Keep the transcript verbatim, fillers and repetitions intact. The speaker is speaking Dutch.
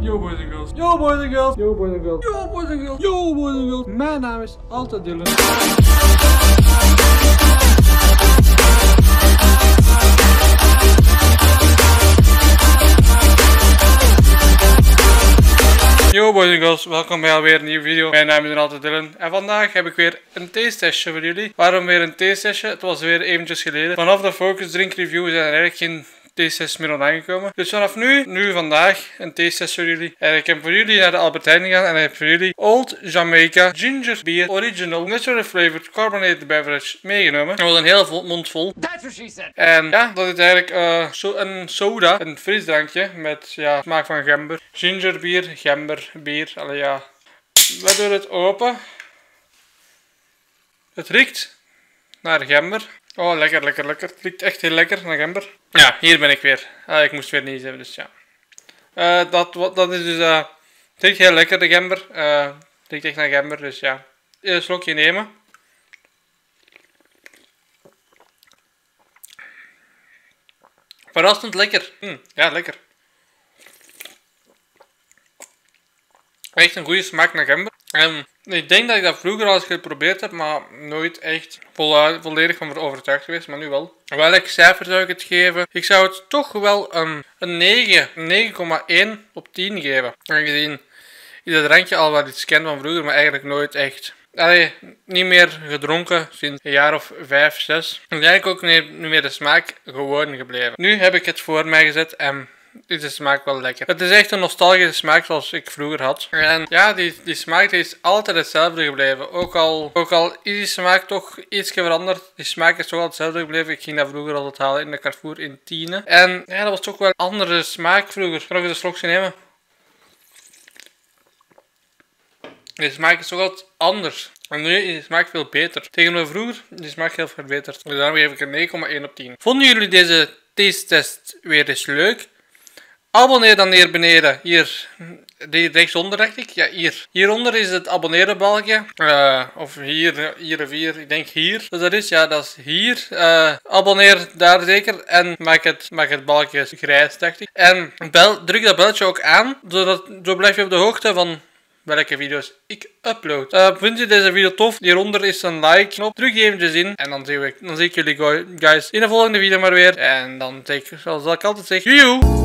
Yo boys and girls. Yo boys and girls. Yo boys and girls. Yo boys and girls. Yo boys and girls. Mijn naam is altijd Dylan. Yo boys and girls, welkom bij alweer een nieuwe video. Mijn naam is nog altijd Dylan en vandaag heb ik weer een theetestje voor jullie. Waarom weer een theetestje? Het was weer eventjes geleden. Vanaf de Focus Drink Review zijn er eigenlijk geen theetest meer online gekomen. Dus vanaf nu, nu vandaag, een theetest voor jullie. En ik heb voor jullie naar de Albert Heijn gegaan en ik heb voor jullie Old Jamaica Ginger Beer Original Natural Flavored Carbonated Beverage meegenomen. Dat was een heel vol, mond vol. That's what she said. En ja, dat is eigenlijk uh, so een soda, een frisdrankje met ja, smaak van gember. Ginger bier, gember, bier. Allee ja. We doen het open. Het riekt naar gember. Oh, lekker, lekker, lekker. Het riekt echt heel lekker naar gember. Ja, hier ben ik weer. Uh, ik moest weer niet hebben, dus ja. Uh, dat, dat is dus... Uh, het riekt heel lekker, de gember. Uh, het riekt echt naar gember, dus ja. Een slokje nemen. Verrassend lekker. Mm, ja, lekker. Echt een goede smaak naar gember. En ik denk dat ik dat vroeger al eens geprobeerd heb, maar nooit echt vo volledig van overtuigd geweest, maar nu wel. Welk cijfer zou ik het geven? Ik zou het toch wel een, een negen, negen komma één op tien geven. Aangezien ik dat drankje al wat iets ken van vroeger, maar eigenlijk nooit echt. Allee, niet meer gedronken sinds een jaar of vijf, zes. En eigenlijk ook niet meer de smaak gewoon gebleven. Nu heb ik het voor mij gezet en is de smaak wel lekker. Het is echt een nostalgische smaak zoals ik vroeger had. En ja, die, die smaak die is altijd hetzelfde gebleven. Ook al, ook al is die smaak toch iets veranderd. Die smaak is toch altijd hetzelfde gebleven. Ik ging dat vroeger altijd halen in de Carrefour in Tiene. En ja, dat was toch wel een andere smaak vroeger. Ik ga nog eens een slokje nemen. De smaak is toch altijd anders. En nu is de smaak veel beter. Tegenover vroeger is de smaak heel verbeterd. Dus daarom geef ik een negen komma één op tien. Vonden jullie deze taste-test weer eens leuk? Abonneer dan hier beneden. Hier, die rechtsonder dacht ik. Ja, hier. Hieronder is het abonneren balkje. Uh, of hier, hier of hier. Ik denk hier. Dus dat is, ja, dat is hier. Uh, abonneer daar zeker. En maak het, maak het balkje grijs, dacht ik. En bel, druk dat belletje ook aan. Zodat, zo blijf je op de hoogte van welke video's ik upload. Uh, vind je deze video tof? Hieronder is een like knop. Druk die eventjes in. En dan zie ik, dan zie ik jullie guys in de volgende video maar weer. En dan zeg ik, zoals ik altijd zeg, joejoe!